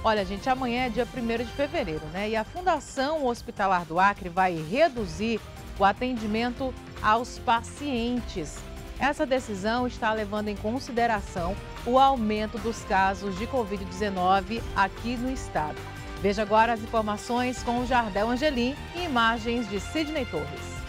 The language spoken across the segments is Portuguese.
Olha, gente, amanhã é dia 1º de fevereiro, né? E a Fundação Hospitalar do Acre vai reduzir o atendimento aos pacientes. Essa decisão está levando em consideração o aumento dos casos de Covid-19 aqui no estado. Veja agora as informações com o Jardel Angelim e imagens de Sidney Torres.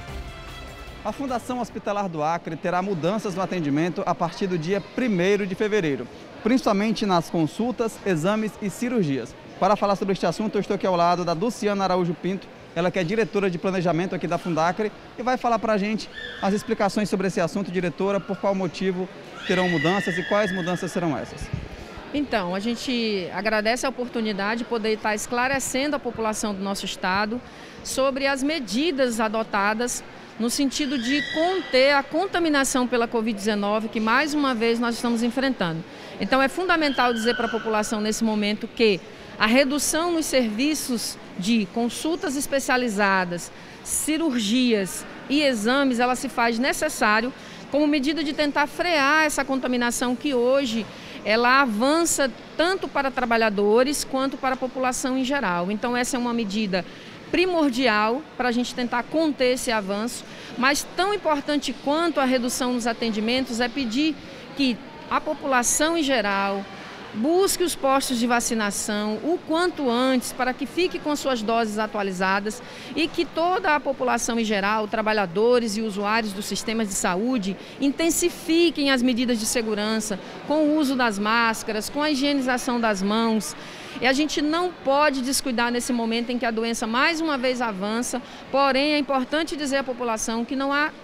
A Fundação Hospitalar do Acre terá mudanças no atendimento a partir do dia 1º de fevereiro, principalmente nas consultas, exames e cirurgias. Para falar sobre este assunto, eu estou aqui ao lado da Luciana Araújo Pinto, ela que é diretora de planejamento aqui da Fundacre e vai falar para a gente as explicações sobre esse assunto. Diretora, por qual motivo terão mudanças e quais mudanças serão essas? Então, a gente agradece a oportunidade de poder estar esclarecendo a população do nosso estado sobre as medidas adotadas no sentido de conter a contaminação pela Covid-19 que mais uma vez nós estamos enfrentando. Então é fundamental dizer para a população nesse momento que a redução nos serviços de consultas especializadas, cirurgias e exames, ela se faz necessário como medida de tentar frear essa contaminação que hoje ela avança tanto para trabalhadores quanto para a população em geral. Então essa é uma medida primordial para a gente tentar conter esse avanço, mas tão importante quanto a redução nos atendimentos é pedir que a população em geral busque os postos de vacinação o quanto antes para que fique com suas doses atualizadas e que toda a população em geral, trabalhadores e usuários dos sistemas de saúde, intensifiquem as medidas de segurança com o uso das máscaras, com a higienização das mãos. E a gente não pode descuidar nesse momento em que a doença mais uma vez avança, porém é importante dizer à população que não há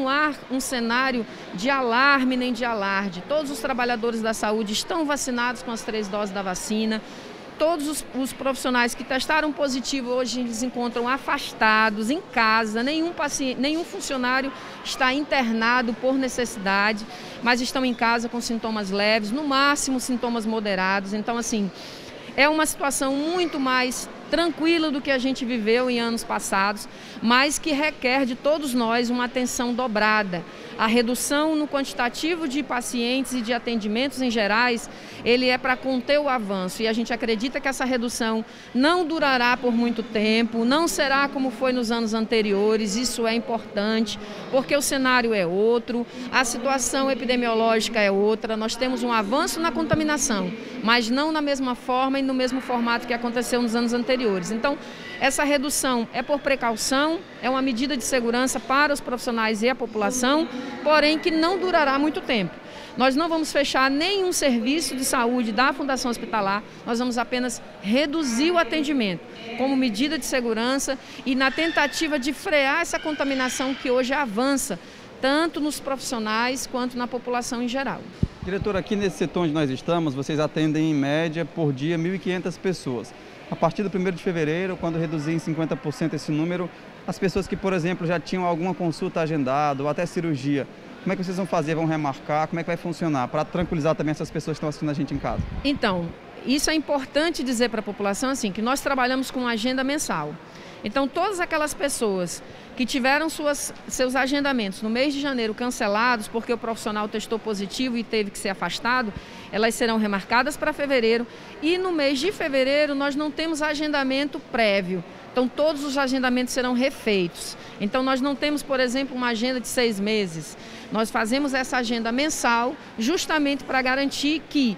um cenário de alarme nem de alarde. Todos os trabalhadores da saúde estão vacinados com as 3 doses da vacina. Todos os profissionais que testaram positivo hoje eles encontram afastados, em casa. Nenhum funcionário está internado por necessidade, mas estão em casa com sintomas leves, no máximo sintomas moderados. Então, assim, é uma situação muito mais tranquila do que a gente viveu em anos passados, mas que requer de todos nós uma atenção dobrada. A redução no quantitativo de pacientes e de atendimentos em gerais, ele é para conter o avanço e a gente acredita que essa redução não durará por muito tempo, não será como foi nos anos anteriores, isso é importante, porque o cenário é outro, a situação epidemiológica é outra, nós temos um avanço na contaminação, mas não na mesma forma e no mesmo formato que aconteceu nos anos anteriores. Então, essa redução é por precaução, é uma medida de segurança para os profissionais e a população, porém que não durará muito tempo. Nós não vamos fechar nenhum serviço de saúde da Fundação Hospitalar, nós vamos apenas reduzir o atendimento como medida de segurança e na tentativa de frear essa contaminação que hoje avança, tanto nos profissionais quanto na população em geral. Diretor, aqui nesse setor onde nós estamos, vocês atendem em média por dia 1.500 pessoas. A partir do 1º de fevereiro, quando reduzir em 50% esse número, as pessoas que, por exemplo, já tinham alguma consulta agendada ou até cirurgia, como é que vocês vão fazer? Vão remarcar? Como é que vai funcionar? Para tranquilizar também essas pessoas que estão assistindo a gente em casa. Então, isso é importante dizer para a população assim, que nós trabalhamos com uma agenda mensal. Então, todas aquelas pessoas que tiveram seus agendamentos no mês de janeiro cancelados porque o profissional testou positivo e teve que ser afastado, elas serão remarcadas para fevereiro e no mês de fevereiro nós não temos agendamento prévio. Então, todos os agendamentos serão refeitos. Então, nós não temos, por exemplo, uma agenda de 6 meses. Nós fazemos essa agenda mensal justamente para garantir que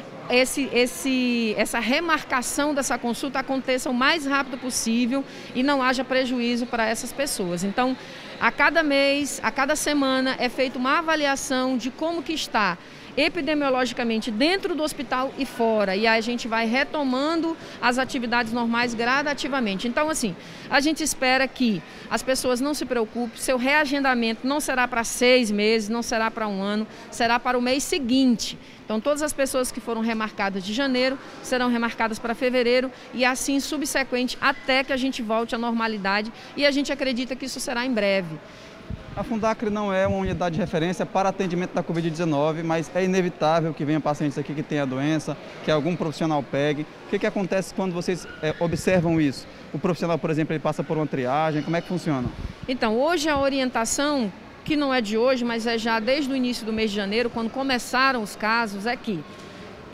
essa remarcação dessa consulta aconteça o mais rápido possível e não haja prejuízo para essas pessoas. Então, a cada mês, a cada semana é feita uma avaliação de como que está epidemiologicamente dentro do hospital e fora, e aí a gente vai retomando as atividades normais gradativamente. Então, assim, a gente espera que as pessoas não se preocupem, seu reagendamento não será para 6 meses, não será para 1 ano, será para o mês seguinte. Então, todas as pessoas que foram remarcadas de janeiro serão remarcadas para fevereiro e assim subsequente até que a gente volte à normalidade e a gente acredita que isso será em breve. A Fundacre não é uma unidade de referência para atendimento da Covid-19, mas é inevitável que venham pacientes aqui que têm a doença, que algum profissional pegue. O que acontece quando vocês observam isso? O profissional, por exemplo, ele passa por uma triagem, como é que funciona? Então, hoje a orientação, que não é de hoje, mas é já desde o início do mês de janeiro, quando começaram os casos, é que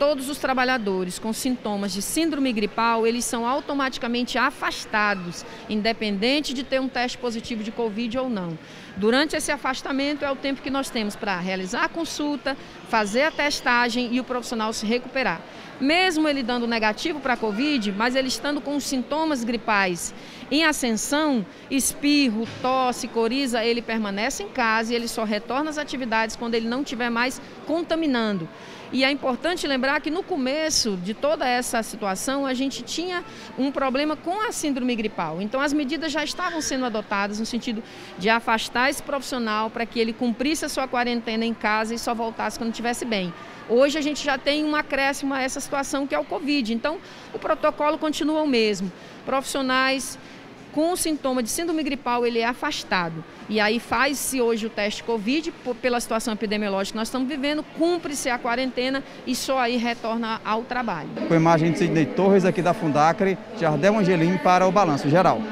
todos os trabalhadores com sintomas de síndrome gripal, eles são automaticamente afastados, independente de ter um teste positivo de Covid ou não. Durante esse afastamento é o tempo que nós temos para realizar a consulta, fazer a testagem e o profissional se recuperar. Mesmo ele dando negativo para a Covid, mas ele estando com os sintomas gripais em ascensão, espirro, tosse, coriza, ele permanece em casa e ele só retorna às atividades quando ele não estiver mais contaminando. E é importante lembrar que no começo de toda essa situação a gente tinha um problema com a síndrome gripal. Então as medidas já estavam sendo adotadas no sentido de afastar esse profissional para que ele cumprisse a sua quarentena em casa e só voltasse quando estivesse bem. Hoje a gente já tem um acréscimo a essa situação que é o Covid. Então o protocolo continua o mesmo. Profissionais com sintoma de síndrome gripal, ele é afastado. E aí faz-se hoje o teste Covid, pela situação epidemiológica que nós estamos vivendo, cumpre-se a quarentena e só aí retorna ao trabalho. Com a imagem de Sidney Torres aqui da Fundacre, Jardel Angelim para o Balanço Geral.